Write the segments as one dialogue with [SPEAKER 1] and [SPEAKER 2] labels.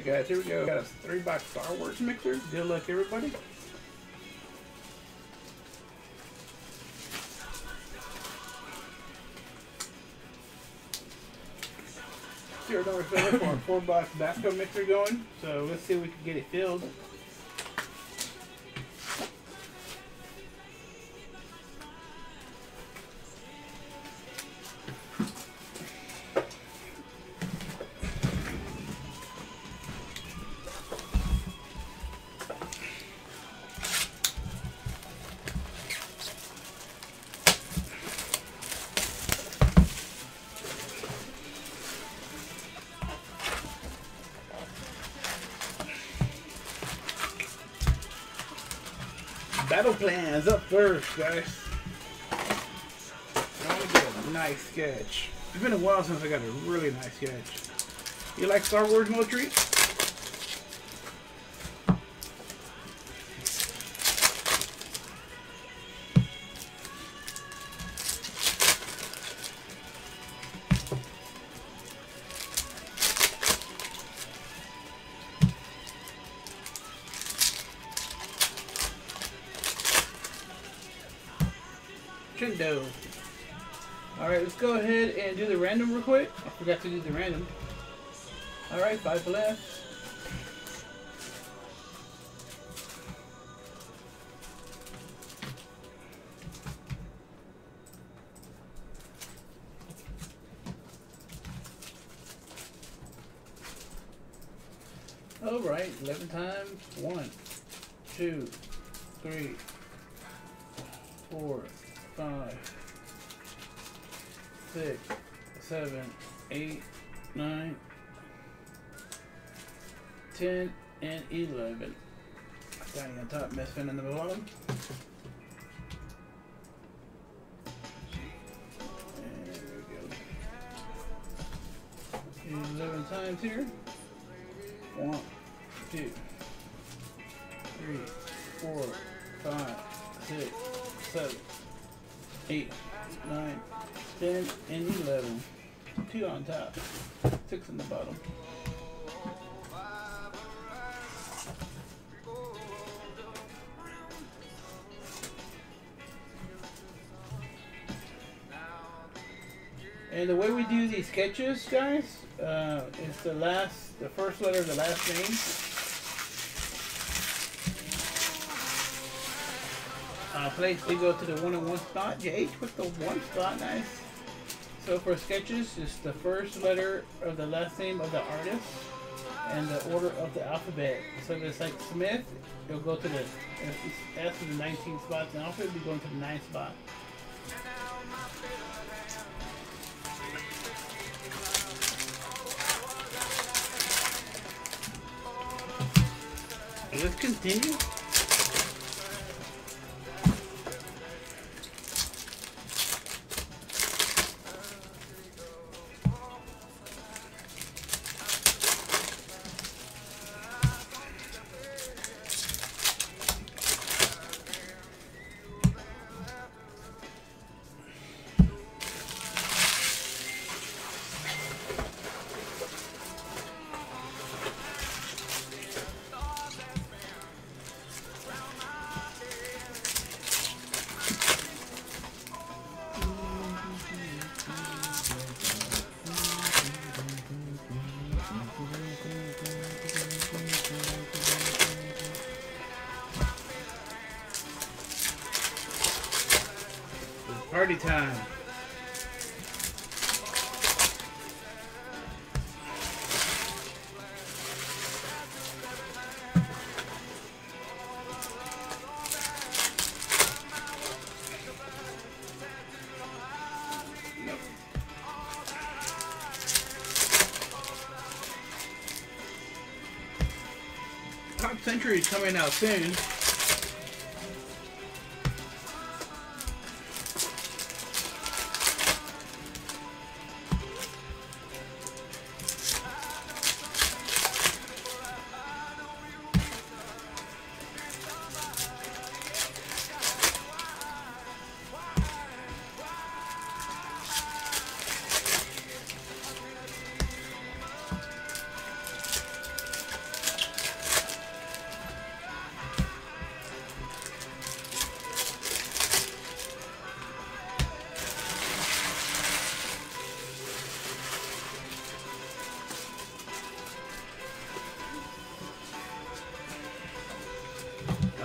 [SPEAKER 1] guys, here we go. Got a 3-box Star Wars mixer. Good luck, everybody. $0 filler for a 4-box Basco mixer going. So let's see if we can get it filled. Battle plans up first, guys. I want to get a nice sketch. It's been a while since I got a really nice sketch. You like Star Wars, Moultrie? Chindo. Alright, let's go ahead and do the random real quick. I forgot to do the random. Alright, 5 left. Alright, 11 times. 1, 2, 3, 4, 5, 6, 7, 8, 9, 10, and 11. Tiny on top, Misfit on the bottom. And there we go. 11 times here. 1, 2, 3, 4, 5, 6, 7, 8, 9, 10, and 11. 2 on top, 6 on the bottom. And the way we do these sketches, guys, is the first letter of the last name. Place they go to the 1 and 1 spot. You H with the 1 spot, nice. So for sketches, it's the first letter of the last name of the artist and the order of the alphabet. So if it's like Smith, it'll go to the S in the 19 spots, and Alfred will be going to the 9th spot. Let's continue. Party time. Top Century is coming out soon.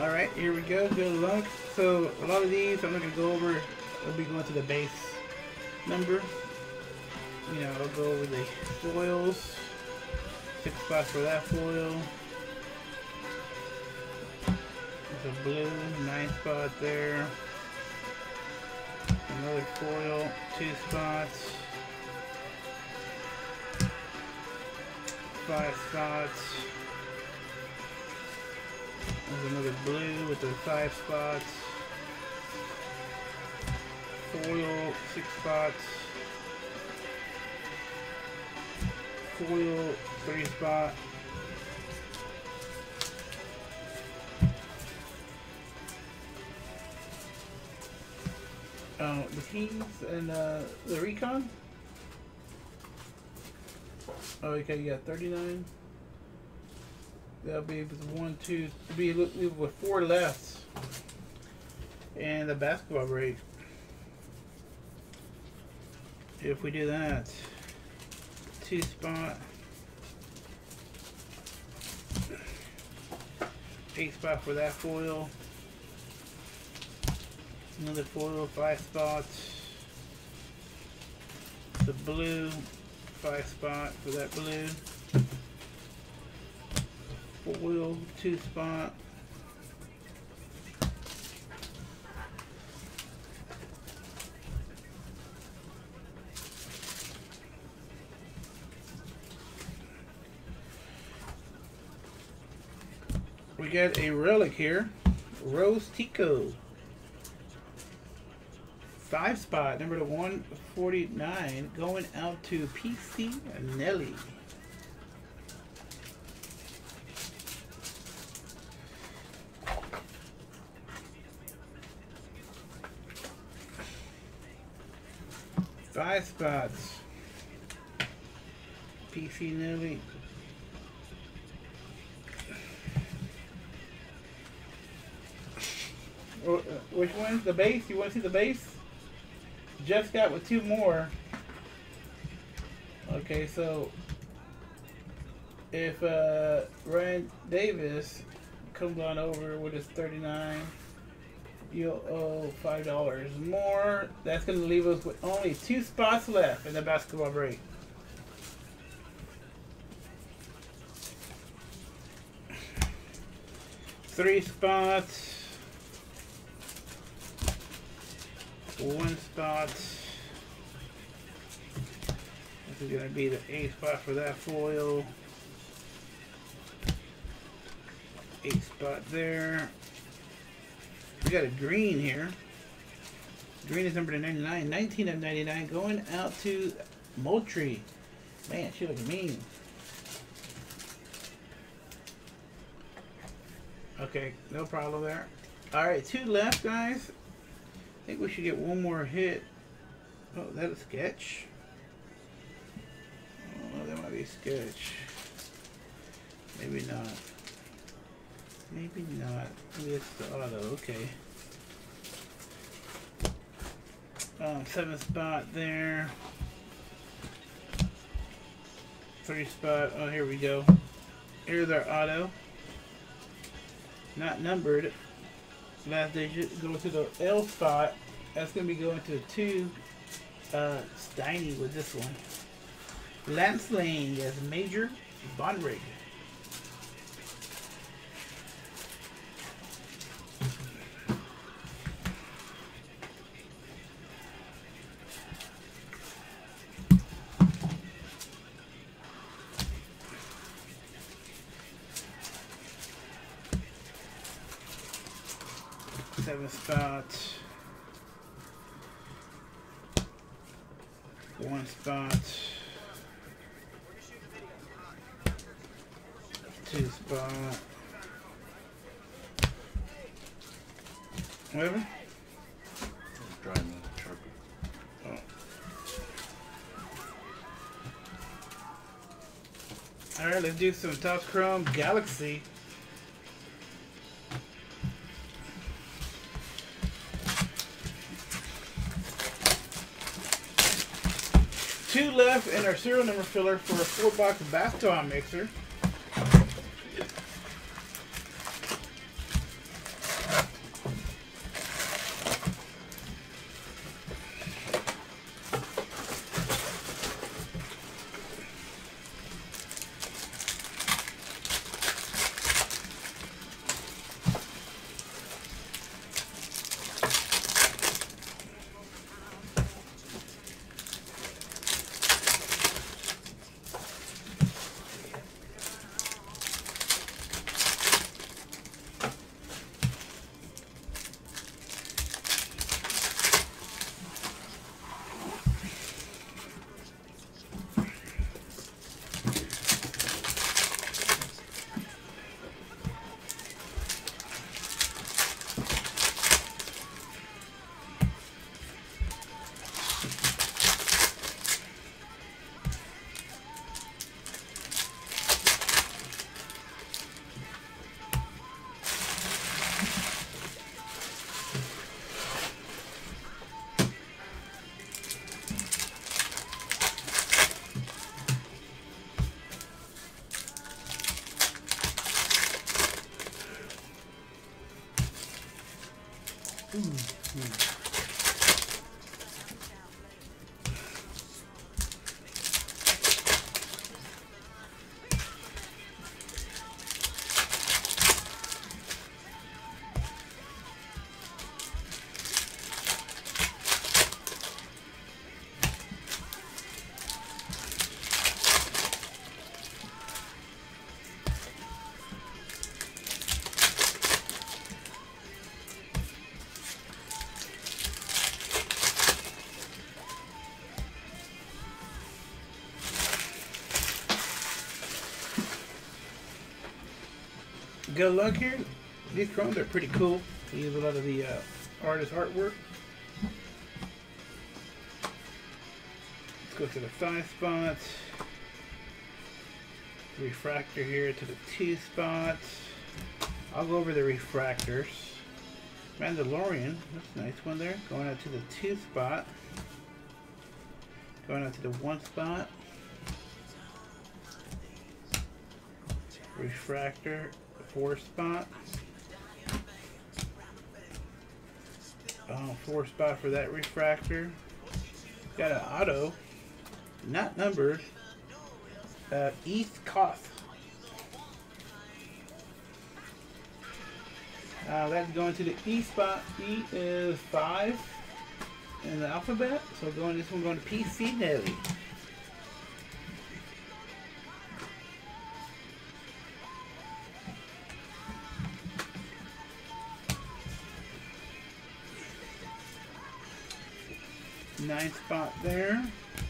[SPEAKER 1] Alright, here we go. Good luck. So, a lot of these I'm not going to go over. I'll be going to the base number. You know, I'll go over the foils. 6 spots for that foil. There's a blue, 9 spot there. Another foil, 2 spots. 5 spots. There's another blue with the 5 spots. Foil, 6 spots. Foil, 3 spot. The keys and the recon. Oh, okay, you got 39. That'll be with 1, 2, be with 4 left. And the basketball break. If we do that, 2 spot, 8 spot for that foil. Another foil, 5 spots. The blue, 5 spot for that blue. Foil, 2 spot. We got a relic here, Rose Tico. 5 spot, number to 149, going out to PC Nelly. Five spots, PC Nelly. Which one's the base? You want to see the base? Jeff's got with 2 more. Okay, so if Ryan Davis comes on over with his 39, you'll owe $5 more. That's going to leave us with only 2 spots left in the basketball break. Three spots. 1 spot. This is going to be the 8 spot for that foil. 8 spot there. We got a green here. Green is number to 99. 19 of 99 going out to Moultrie. Man, she looks mean. Okay, no problem there. Alright, 2 left, guys. I think we should get 1 more hit. Oh, is that a sketch? Oh, that might be a sketch. Maybe not. Maybe not. Maybe it's the auto. Okay. 7 spot there. 3 spot. Oh, here we go. Here's our auto. Not numbered. Last digit. Go to the L spot. That's going to be going to 2 Steiny with this one. Lance Lane as Major Bonrig. Spot, 1 spot, 2 spot, whatever.
[SPEAKER 2] Driving the truck.
[SPEAKER 1] Oh. All right, let's do some Topps Chrome Galaxy. Two left in our serial number filler for a 4-box basketball mixer. Good luck here. These chromes are pretty cool. They use a lot of the artist artwork. Let's go to the 5 spots. Refractor here to the 2 spots. I'll go over the refractors. Mandalorian, that's a nice one there. Going out to the 2 spot. Going out to the 1 spot. Refractor, 4 spot. 4 spot for that refractor. Got an auto, not numbered. East Koth. That's going to the E spot. E is 5 in the alphabet. So this one going to PC Nelly. Ninth spot there.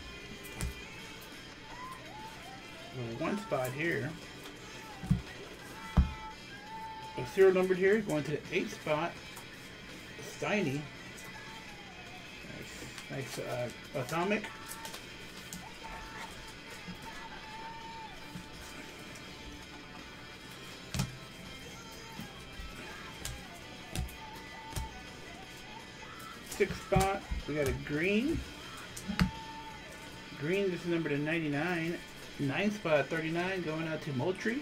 [SPEAKER 1] 1 spot here. A serial numbered here, going to the 8th spot. Steiny. Nice atomic. Sixth spot, we got a green. Green, this is number to 99. 9th spot, 39, going out to Moultrie.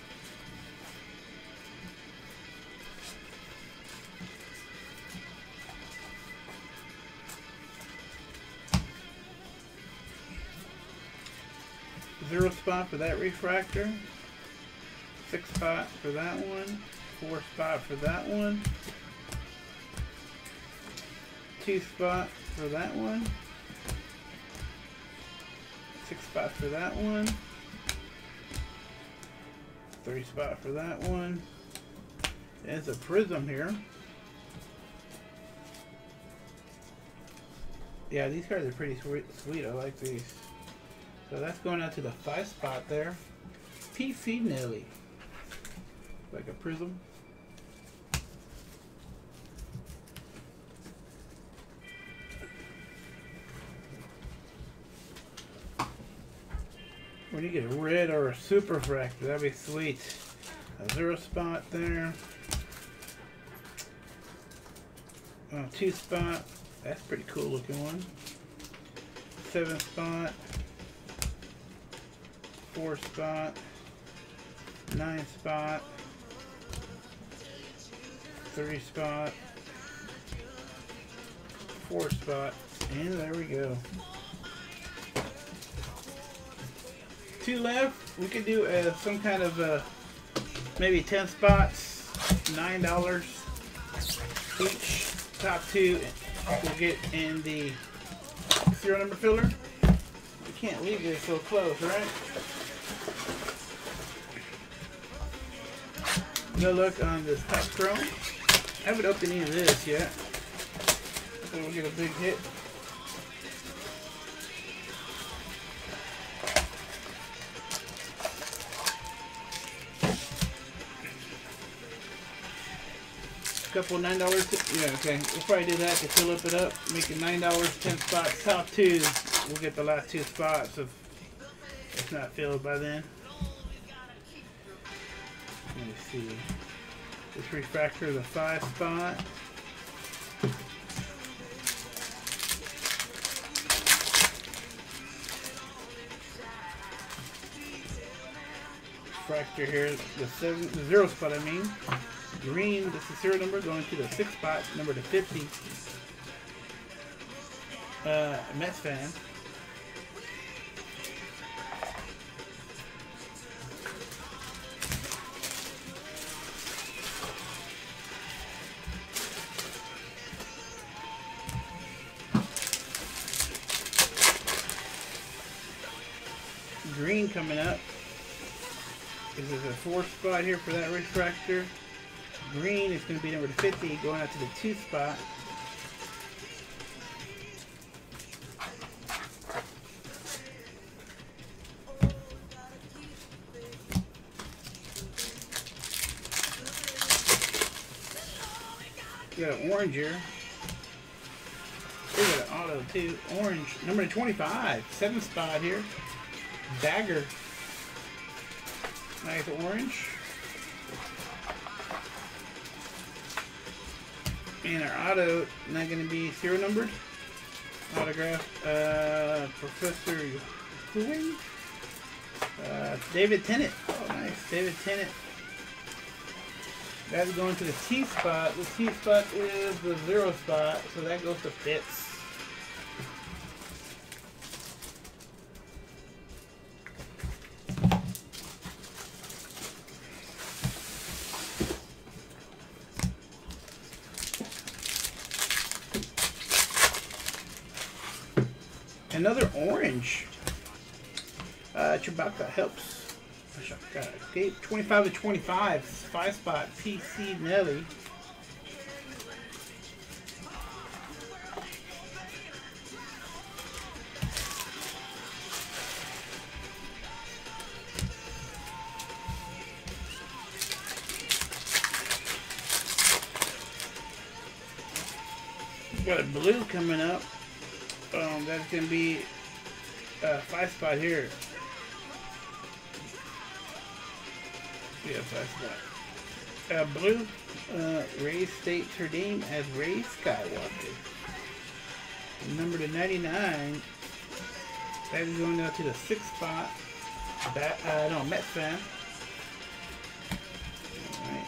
[SPEAKER 1] Zero spot for that refractor. 6th spot for that one. 4th spot for that one. 2 spot for that one. 6 spot for that one. 3 spot for that one. There's a prism here. Yeah, these cards are pretty sweet. I like these. So that's going out to the 5 spot there. PC Nelly. Like a prism. When you get a red or a super refractor, that'd be sweet. A 0 spot there. 2 spot. That's a pretty cool looking one. 7 spot. 4 spot. 9 spot. 3 spot. 4 spot. And there we go. 2 left. We could do some kind of maybe 10 spots, $9 each. Top 2 we'll get in the serial number filler. You can't leave this so close, right? Good luck on this top chrome. I haven't opened any of this yet, so we'll get a big hit. Couple $9. Yeah, okay. We'll probably do that to fill it up. Make it $9, 10 spots. Top 2. We'll get the last 2 spots if it's not filled by then. Let me see. This refractor, the 5 spot. Refractor here, the 0 spot. I mean. Green, this is serial number going to the 6th spot, number to 50. Mets fan. Green coming up. This is a 4th spot here for that refractor. Green is going to be number 50, going out to the 2th spot. We got an orange here. We got an auto too. Orange, number 25, 7th spot here. Dagger. Nice orange. And our auto, not going to be serial numbered. Autograph, Professor Huing. David Tennant. Oh, nice. David Tennant. That's going to the T spot. The T spot is the 0 spot, so that goes to Fitz. Another orange. Chewbacca helps. Okay, 25 to 25. 5 spot. PC Nelly. Got a blue coming up. That's going to be 5 spot here. Yeah, 5 spot. Blue, Ray states her name as Ray Skywalker. Number to 99. That is going down to the 6th spot. No, Mets fan. Alright.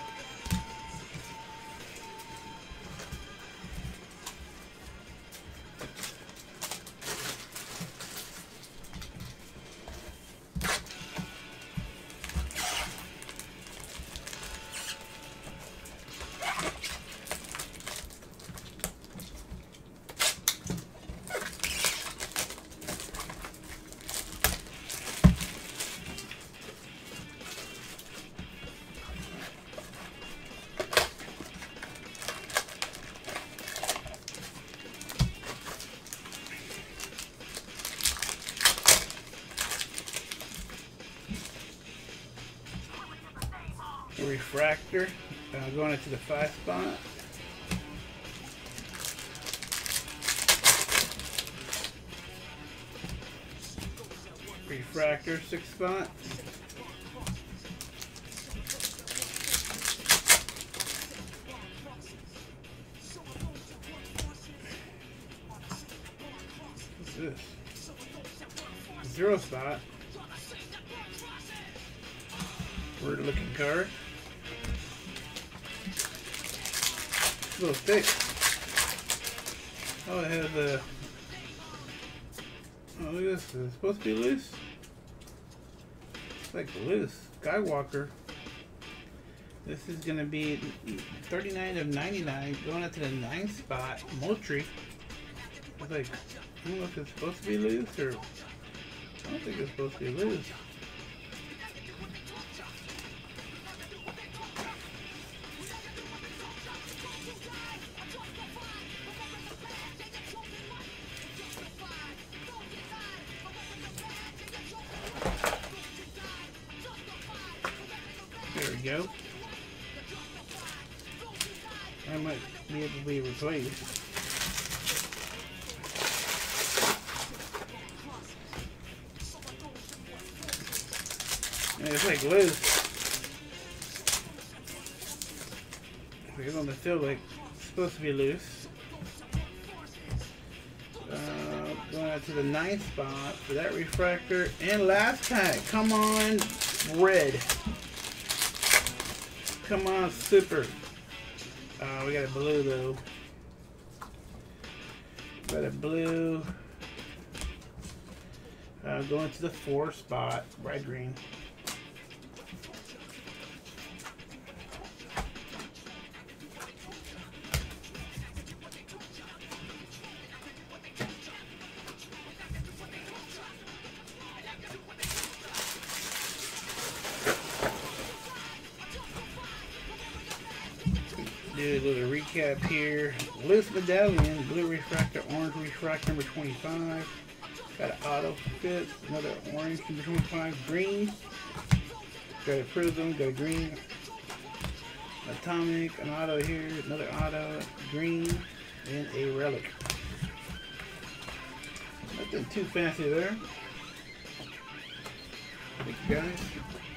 [SPEAKER 1] Refractor, going into the 5 spot. Refractor, 6 spot. What's this? 0 spot. Weird looking card. A little thick. Oh, it has a. Oh, look at this. Is it supposed to be loose? It's like loose. Skywalker. This is going to be 39 of 99, going up to the 9th spot. Moultrie. It's like, I don't know if it's supposed to be loose or. I don't think it's supposed to be loose. There we go. I might be able to be replaced. And it's like loose. It's going to feel like it's supposed to be loose. Going out to the 9th spot for that refractor. And last pack. Come on, red. Come on, super. We got a blue though. Got a blue. Going to the 4 spot. Red green. Do a little recap here. Loose medallion, blue refractor, orange refractor, number 25. Got an auto fit, another orange, number 25. Green. Got a prism, got a green. Atomic, an auto here, another auto, green, and a relic. Nothing too fancy there. Thank you guys.